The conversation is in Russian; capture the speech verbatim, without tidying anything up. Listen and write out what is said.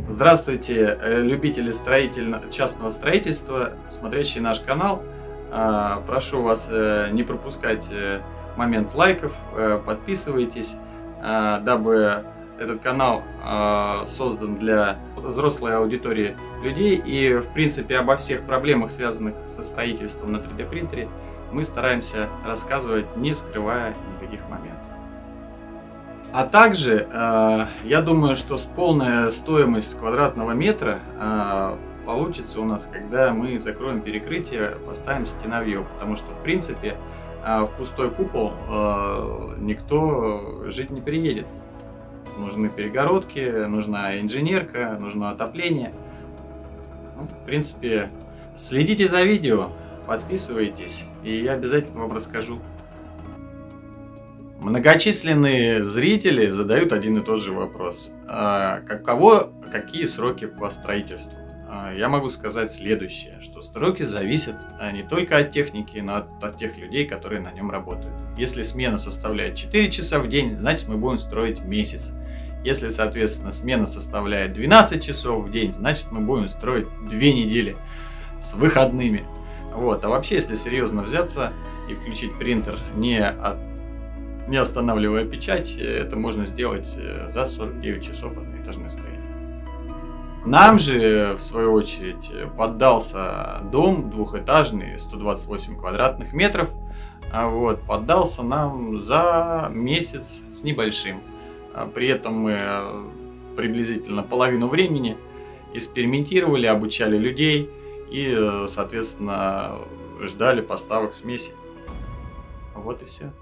Здравствуйте, любители строительно- частного строительства, смотрящие наш канал. Прошу вас не пропускать момент лайков, подписывайтесь, дабы этот канал создан для взрослой аудитории людей. И, в принципе, обо всех проблемах, связанных со строительством на три дэ принтере, мы стараемся рассказывать, не скрывая никаких моментов. А также, э, я думаю, что с полная стоимость квадратного метра э, получится у нас, когда мы закроем перекрытие, поставим стеновье, потому что, в принципе, э, в пустой купол э, никто жить не приедет. Нужны перегородки, нужна инженерка, нужно отопление. Ну, в принципе, следите за видео, подписывайтесь, и я обязательно вам расскажу. Многочисленные зрители задают один и тот же вопрос. А каково, какие сроки по строительству? А я могу сказать следующее, что сроки зависят не только от техники, но от, от тех людей, которые на нем работают. Если смена составляет четыре часа в день, значит мы будем строить месяц. Если, соответственно, смена составляет двенадцать часов в день, значит мы будем строить две недели с выходными. Вот. А вообще, если серьезно взяться и включить принтер не от не останавливая печать, это можно сделать за сорок девять часов одноэтажное строение. Нам же, в свою очередь, поддался дом двухэтажный, сто двадцать восемь квадратных метров. Вот, поддался нам за месяц с небольшим. При этом мы приблизительно половину времени экспериментировали, обучали людей и, соответственно, ждали поставок смеси. Вот и все.